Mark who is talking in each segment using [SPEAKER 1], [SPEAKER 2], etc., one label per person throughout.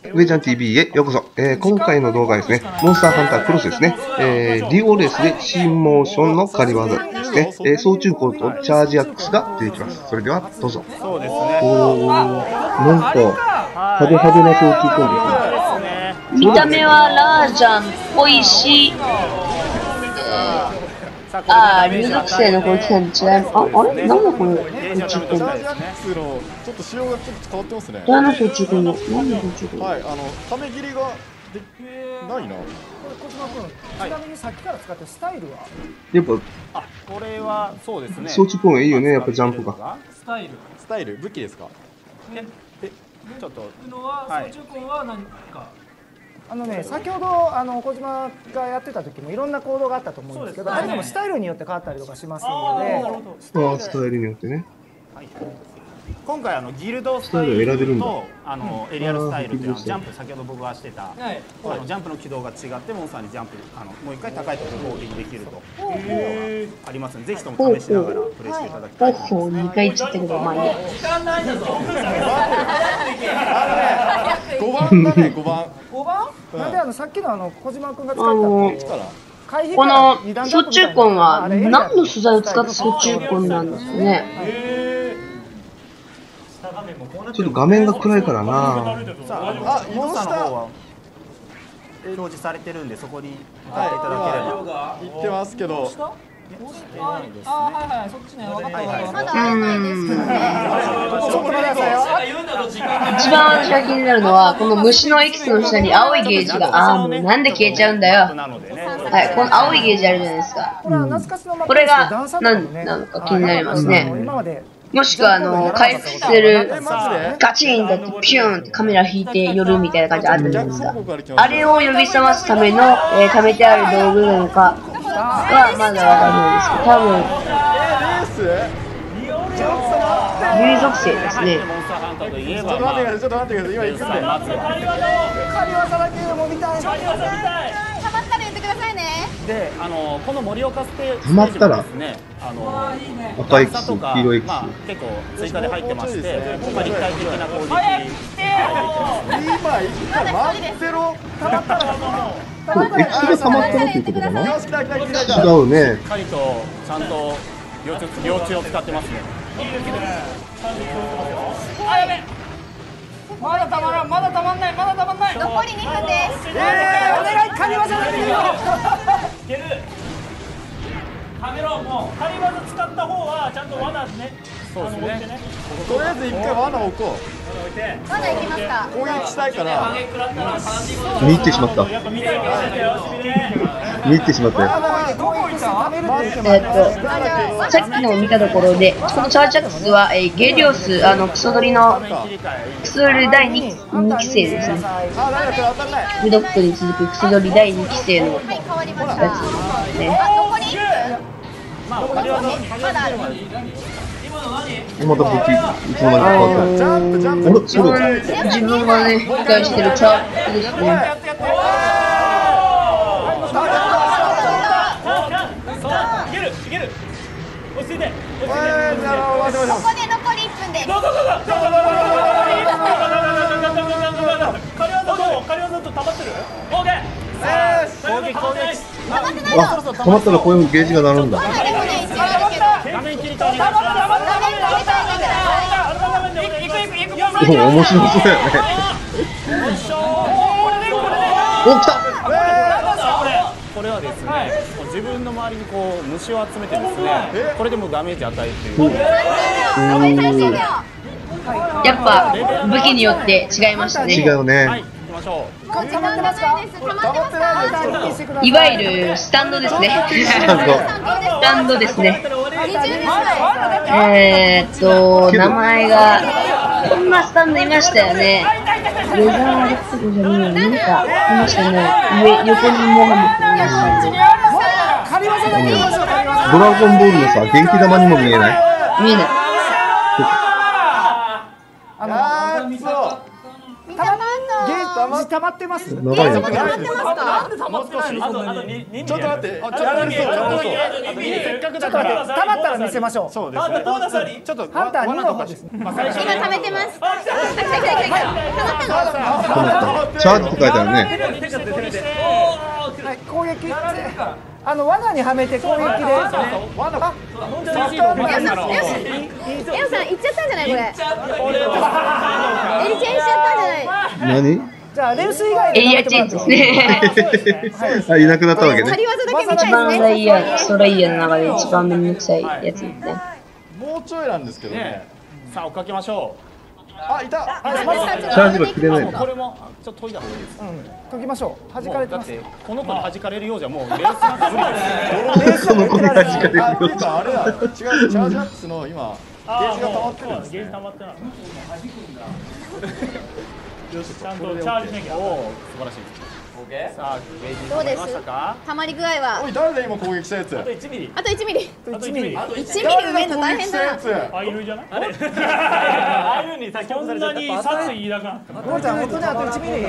[SPEAKER 1] 上ちゃん TV へようこそ。今回の動画はですね、モンスターハンタークロスですね。リオレースで新モーションの狩り技ですね。総中高とチャージアックスが出てきます。それではどうぞ。
[SPEAKER 2] そうですね。
[SPEAKER 1] なんか派手な総中高ですね。
[SPEAKER 3] 見た目はラージャンっぽいし、竜属性のこの期間と違い、あれなんだこれ、総中高の。
[SPEAKER 4] ちょっと仕様がちょっと変わってますね。
[SPEAKER 3] 誰の総中高の、何の総中高の。
[SPEAKER 4] はい、ため切りがないな。
[SPEAKER 5] これ小島君、ちなみにさっきから使ってるスタイルは
[SPEAKER 1] やっぱ、
[SPEAKER 2] これはそうですね。
[SPEAKER 1] 総中高がいいよね、やっぱジャンプが。
[SPEAKER 5] スタイル
[SPEAKER 4] 武器ですか。
[SPEAKER 2] ちょっと
[SPEAKER 5] のは総中高は何か。先ほど小島がやってた時もいろんな行動があったと思うんですけど、あれでもスタイルによって変わったりとかしますので、
[SPEAKER 1] スタイルによってね。
[SPEAKER 2] 今回ギルドスタイルとエリアルスタイルというジャンプ、先ほど僕がしてたジャンプの軌道が違ってモンスターにジャンプもう一回高いところ攻撃できるというのがありますので、ぜひとも試しながらプレイしていただきたいと思います。
[SPEAKER 3] 2回言っちゃったけど、まあいいや。
[SPEAKER 5] 時間ないんだぞ。
[SPEAKER 4] 5番だね、5番。
[SPEAKER 5] 5番？なんでさっきの小島君が使った
[SPEAKER 3] この総中根は何の素材を使った総中根なんですかね。
[SPEAKER 1] ちょっと画面が暗いからな。
[SPEAKER 2] モンスターの方は表示されてるんで、そこに向かっていただければ。
[SPEAKER 4] 言ってますけど。
[SPEAKER 5] はい、そっちね。分かった。
[SPEAKER 6] まだ会えないですけどね。
[SPEAKER 3] 一番私が気になるのは、この虫のエキスの下に青いゲージが、もうなんで消えちゃうんだよ。はい、この青いゲージあるじゃないですか。これが何なのか気になりますね。もしくは回復するガチンだってピューンってカメラ引いて寄るみたいな感じあるじゃないですか。あれを呼び覚ますための、貯めてある道具なのかはまだわかんないですけど、多分竜属性ですね。
[SPEAKER 4] ちょっと待ってください、ちょっと待ってください、今行くんで。
[SPEAKER 5] 神業だけでも見たい。
[SPEAKER 6] たまったら言ってくださいね。
[SPEAKER 2] で、この盛岡ステージ
[SPEAKER 1] たまったら
[SPEAKER 2] ですね、
[SPEAKER 1] 赤い X、黄色い X。
[SPEAKER 2] 結構追加で入ってまして、立体的な攻撃
[SPEAKER 4] 今行くから待ってろ。
[SPEAKER 1] これ X が溜まってるっていうことかな。
[SPEAKER 4] よし、来た来た来た来た。
[SPEAKER 1] 違うね。
[SPEAKER 2] しっかりとちゃんと両中を使ってますね。
[SPEAKER 5] まだたまらん、まだたまんない、まだたまんない。
[SPEAKER 6] 残り2分です。
[SPEAKER 5] お願い、神業だけでよ。
[SPEAKER 7] いける。カメロンも仮技使った方はちゃんと罠ね。
[SPEAKER 2] そうですね。
[SPEAKER 4] とりあえず一回罠置こう。
[SPEAKER 6] まだ行きますか。
[SPEAKER 4] 攻撃したいから。
[SPEAKER 1] 見入ってしまった。見入ってしまったよ。
[SPEAKER 3] さっきのを見たところで、このチャージアックスは、ゲリオス、クソドリのクソドリ第 2期生ですね。ミドットに続くクソドリ第2期生のやつですね。
[SPEAKER 6] 残り1分。
[SPEAKER 1] また武器、いつの間にか変わった。
[SPEAKER 4] ジャンプジャンプ。
[SPEAKER 3] 自分がね、理解してるチャートですね。
[SPEAKER 7] いける。落ち着いて。
[SPEAKER 6] ここで残り1分です。
[SPEAKER 7] 仮技と溜まってる？オーケー。攻撃。
[SPEAKER 1] あ、溜まったらこういうゲージが鳴るんだ。
[SPEAKER 6] まだでもね、一応あるけど。
[SPEAKER 2] 画面切り替え。
[SPEAKER 1] 面白そうやね。お、来た。
[SPEAKER 2] これはですね、自分の周りにこう虫を集めてですね、これでもダメージ与えるという。
[SPEAKER 6] 残り30秒。
[SPEAKER 3] やっぱ武器によって違いましたね。
[SPEAKER 1] 違うね。
[SPEAKER 2] はい、行きましょう。
[SPEAKER 6] 時間がないです。溜まってますか？
[SPEAKER 3] いわゆるスタンドですね。スタンドですね。名前がこんなスタンドいましたよね。レザーレッドじゃねえよ、なんかいましたね。横にモハメットいましたね。
[SPEAKER 1] ドラゴンボールのさ、元気玉にも見えない？
[SPEAKER 3] 見えない。
[SPEAKER 5] ジ溜まってます。
[SPEAKER 1] 長いのか。
[SPEAKER 6] 溜まってますか？
[SPEAKER 7] なんで溜まってないの？あと2
[SPEAKER 4] ちょっと待って、
[SPEAKER 7] あ、ちょっと待って、
[SPEAKER 2] せっかくだか
[SPEAKER 5] ちょっと待って、
[SPEAKER 2] ら。
[SPEAKER 5] 溜まったら見せましょう。
[SPEAKER 2] そうですね。
[SPEAKER 7] ボーナスあり？
[SPEAKER 2] ちょっと
[SPEAKER 5] ハンター2の
[SPEAKER 2] 罠とか
[SPEAKER 5] 方ですね。
[SPEAKER 6] 今溜めてます。
[SPEAKER 7] あ、来た。
[SPEAKER 6] 来た。溜まったの？
[SPEAKER 1] チャージって書いてあるね。
[SPEAKER 5] はい、攻撃。罠にはめて攻撃で。
[SPEAKER 6] エオさん行っちゃったんじゃないこれ？エリチェンしちゃったんじゃない？
[SPEAKER 1] 何？
[SPEAKER 5] じゃあレウス以外
[SPEAKER 3] エリアチェンジですね。
[SPEAKER 1] あ、いなくなったわけね。
[SPEAKER 6] 仮技だけ見た
[SPEAKER 3] 一番
[SPEAKER 6] い
[SPEAKER 3] ダイヤ、ソライヤの中で一番めんどくさいやつですね。
[SPEAKER 4] もうちょいなんですけどね。
[SPEAKER 2] さあ追っかけましょ
[SPEAKER 4] あ、いた。
[SPEAKER 1] チャージが切れない
[SPEAKER 2] う。
[SPEAKER 1] の。
[SPEAKER 2] これもちょっと研いだ方がいいです。
[SPEAKER 5] 解きましょう。弾かれてます。
[SPEAKER 2] だってこの子に弾かれるようじゃもうレースなんか無理です。
[SPEAKER 1] この子に弾かれる
[SPEAKER 4] あ、
[SPEAKER 1] よ。
[SPEAKER 4] 今あれだ。違う、チャージアックスの今ゲージが溜まってるんです
[SPEAKER 7] ゲージ
[SPEAKER 4] ね。
[SPEAKER 7] 溜まってない。ちゃんとチャージしなきゃ。
[SPEAKER 2] おお、素晴らしい。さあゲージ
[SPEAKER 6] どうです
[SPEAKER 2] ましたか？
[SPEAKER 6] 溜まり具合は
[SPEAKER 4] おい、誰だ今攻撃したやつ。
[SPEAKER 7] あと1ミリ。
[SPEAKER 6] あと1ミリ
[SPEAKER 7] あと1ミリ。
[SPEAKER 6] 1ミリ埋めるの大変だな
[SPEAKER 7] アイルじゃない？あれ？に先ほどされちゃった。殺意抱かなかった。
[SPEAKER 5] ゴーちゃん本当にあと1ミリ。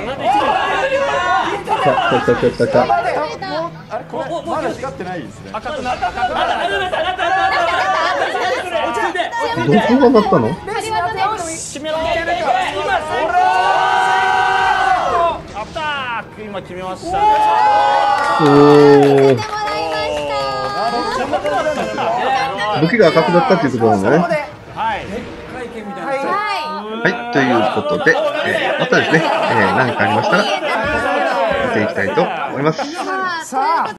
[SPEAKER 1] た。
[SPEAKER 4] あれ、これまだ光ってないですね。
[SPEAKER 2] 赤くなった。
[SPEAKER 1] どこが鳴ったの？
[SPEAKER 6] 仮技で
[SPEAKER 2] 決めろ。アフターク今決めましたね。
[SPEAKER 1] お
[SPEAKER 6] 出ても
[SPEAKER 1] ー。
[SPEAKER 6] らいました
[SPEAKER 1] 武器が赤くなったっていうことなのね。
[SPEAKER 2] はい。
[SPEAKER 6] は
[SPEAKER 1] はい、ということで、またですね、何かありましたら、見ていきたいと思います。
[SPEAKER 6] いさあということ